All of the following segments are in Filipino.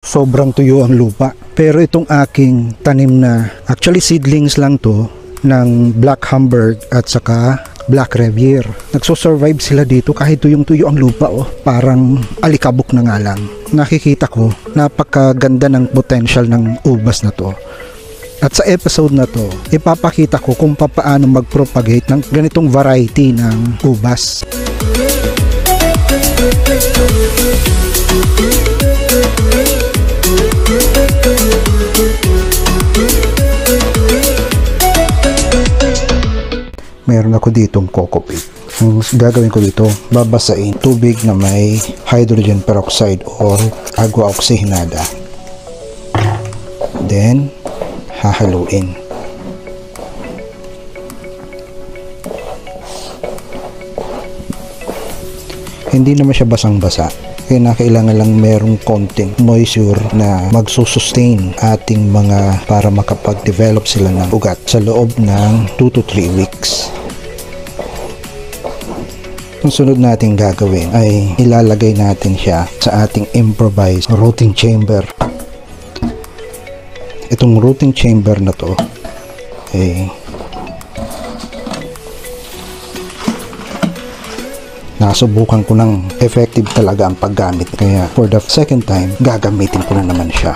sobrang tuyo ang lupa. Pero itong aking tanim na, actually seedlings lang to, ng black hamburg at saka black ribier. Nagso-survive sila dito kahit tuyong-tuyo ang lupa, oh. Parang alikabok na nga lang. Nakikita ko, napakaganda ng potential ng ubas na to. At sa episode na to, ipapakita ko kung paano mag-propagate ng ganitong variety ng ubas. Meron ako ditong coco peat. Ang gagawin ko dito, babasain tubig na may hydrogen peroxide or agua oxigenada. Then, hahaluin. Hindi naman siya basang-basa. Kaya kailangan lang merong konting moisture na magsusustain ating mga para makapag-develop sila ng ugat sa loob ng 2 to 3 weeks. Ang sunod nating gagawin ay ilalagay natin siya sa ating improvised rooting chamber. Itong rooting chamber na to ay nasubukan ko ng effective talaga ang paggamit, kaya for the second time gagamitin ko na naman siya.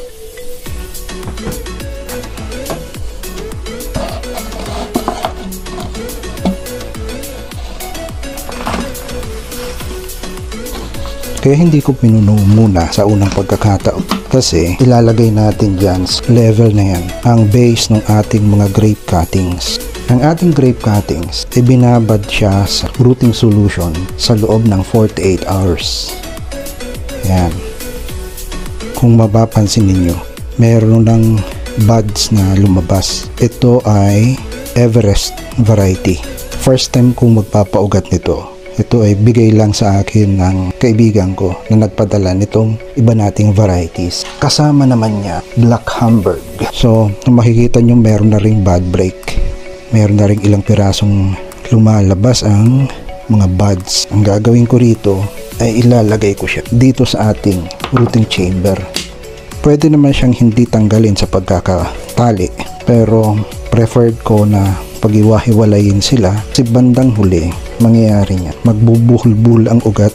Kaya hindi ko pinuno muna sa unang pagkakataon kasi ilalagay natin dyan level na yan ang base ng ating mga grape cuttings. Ang ating grape cuttings ibinabad siya sa rooting solution sa loob ng 48 hours. Yan. Kung mapapansin ninyo, meron ng buds na lumabas. Ito ay Everest variety. First time kong magpapaugat nito. Ito ay bigay lang sa akin ng kaibigan ko na nagpadala nitong iba nating varieties. Kasama naman niya black hamburg. So, makikita nyo meron na ring bud break. Meron na ring ilang pirasong lumalabas ang mga buds. Ang gagawin ko rito ay ilalagay ko siya dito sa ating rooting chamber. Pwede naman siyang hindi tanggalin sa pagkakatali, pero preferred ko na pag-iwahiwalayin sila kasi bandang huli mangyayari niya, magbubuhol-buhol ang ugat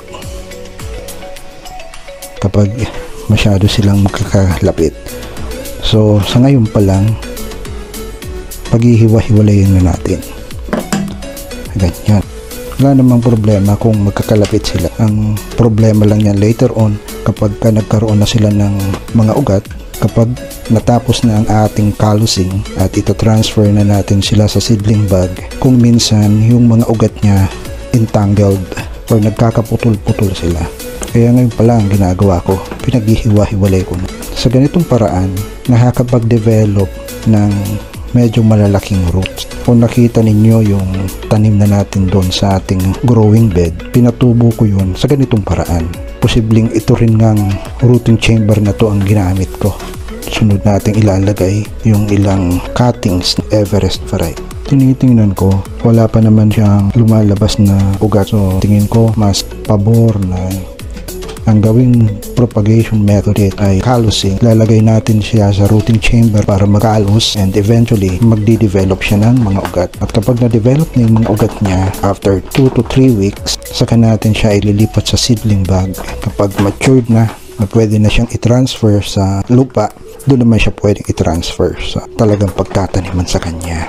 kapag masyado silang magkakalapit. So sa ngayon pa lang pag-ihiwa-hiwalayin na natin ganyan. Wala namang problema kung magkakalapit sila. Ang problema lang yan later on kapag nagkaroon na sila ng mga ugat, kapag natapos na ang ating calusing at ito-transfer na natin sila sa seedling bag, kung minsan yung mga ugat niya entangled or nagkakaputol-putol sila. Kaya ngayon pala ang ginagawa ko, pinaghihiwa-hiwalay ko na. Sa ganitong paraan, nakakapag-develop ng medyo malalaking roots. Kung nakita ninyo yung tanim na natin doon sa ating growing bed, pinatubo ko yun sa ganitong paraan. Posibleng ito rin ngang rooting chamber na to ang ginamit ko. Sunod nating ilalagay yung ilang cuttings ng Everest variety. Tinitingnan ko, wala pa naman siyang lumalabas na ugat. So tingin ko mas pabor na ang gawing propagation method ay calusing. Lalagay natin siya sa rooting chamber para mag-alus and eventually magdi-develop siya ng mga ugat. At kapag na-develop na yung mga ugat niya, after 2 to 3 weeks, saka natin siya ililipat sa seedling bag. Kapag matured na pwede na siyang i-transfer sa lupa, doon naman siya pwedeng i-transfer sa talagang pagtataniman sa kanya.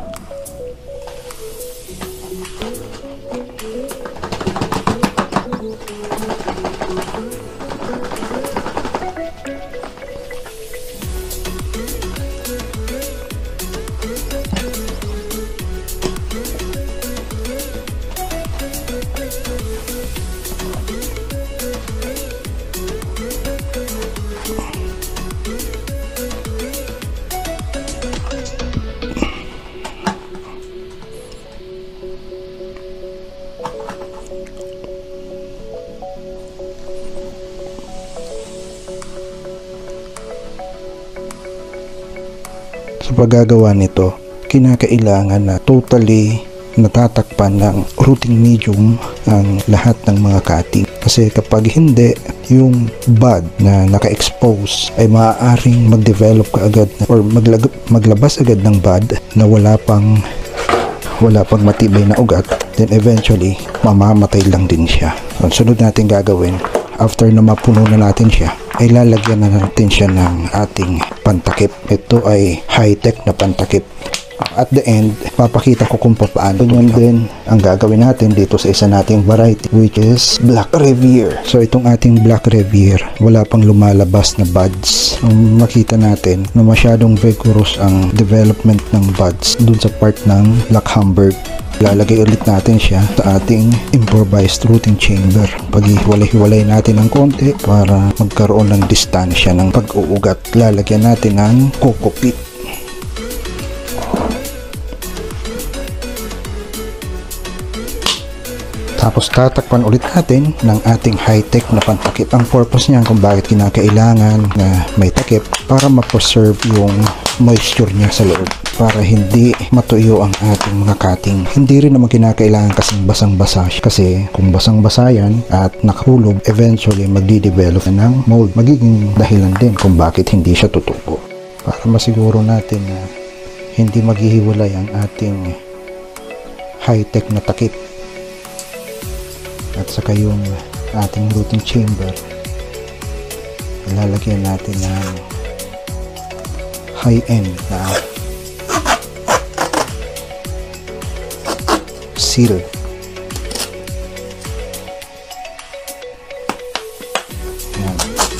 Sa paggagawa nito, kinakailangan na totally natatakpan ng rooting medium ang lahat ng mga cutting. Kasi kapag hindi, yung bud na naka-expose ay maaaring mag-develop kaagad or maglabas agad ng bud na wala pang matibay na ugat, then eventually mamamatay lang din siya. Ang sunod natin gagawin, after na mapuno na natin siya, ay lalagyan na natin siya ng ating pantakip. Ito ay high-tech na pantakip. At the end, papakita ko kung paano. Ganyan din ang gagawin natin dito sa isa nating variety, which is black ribier. So itong ating black ribier, wala pang lumalabas na buds. Ang makita natin na masyadong vigorous ang development ng buds dun sa part ng black hamburg. Lalagay ulit natin siya sa ating improvised rooting chamber. Paghiwalay-hiwalay natin ng konti para magkaroon ng distansya ng pag-uugat. Lalagyan natin ng coco peat. Tapos tatakpan ulit natin ng ating high-tech na pantakip. Ang purpose niyan kung bakit kinakailangan na may takip, para ma-preserve yung moisture niya sa loob, para hindi matuyo ang ating mga cutting. Hindi rin naman kinakailangan kasing basang-basa, kasi kung basang-basa yan at nakahulog, eventually magdi-develop ng mold. Magiging dahilan din kung bakit hindi siya tutubo. Para masiguro natin na hindi maghihiwalay ang ating high-tech na takip at saka yung ating rooting chamber, lalagyan natin ng high-end na seal. Yan.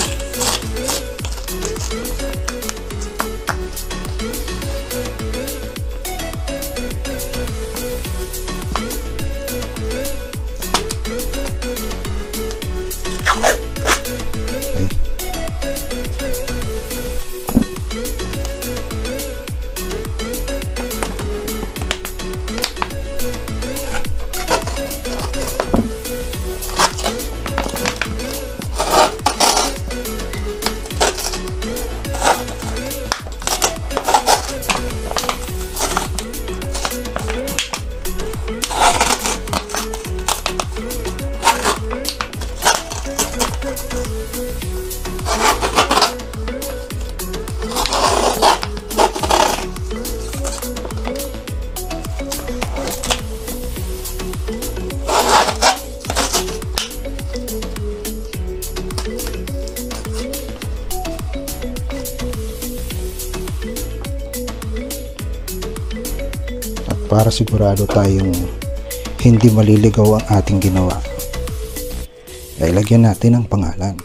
Para sigurado tayong hindi maliligaw ang ating ginawa, ay lagyan natin ang pangalan.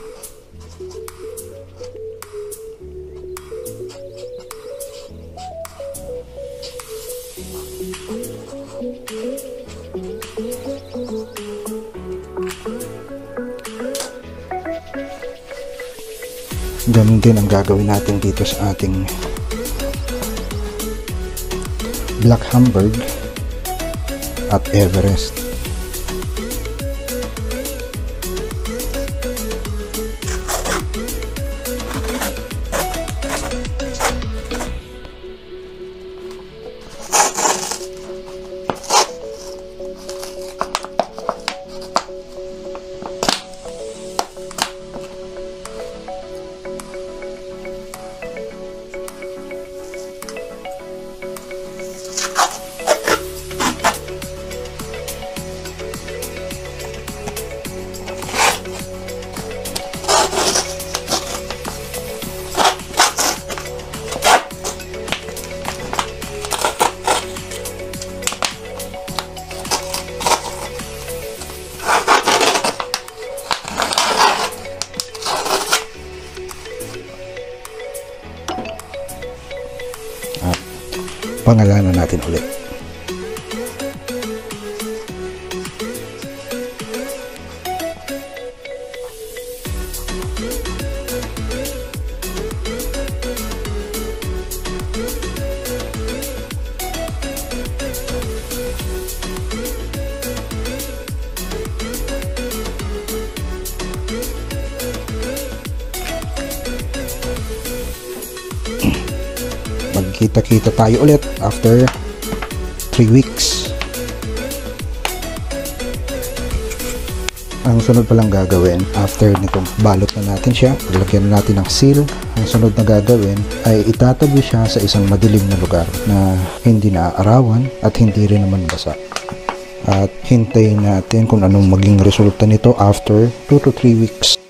Ganun din ang gagawin natin dito sa ating black hamburg at Everest. Pangalanan natin ulit. Magkita-kita tayo ulit after 3 weeks. Ang sunod palang gagawin, after nitong balot na natin siya, lagyan natin ng seal. Ang sunod na gagawin ay itatabi siya sa isang madilim na lugar na hindi naaarawan at hindi rin naman basa. At hintayin natin kung anong maging resulta nito after 2 to 3 weeks.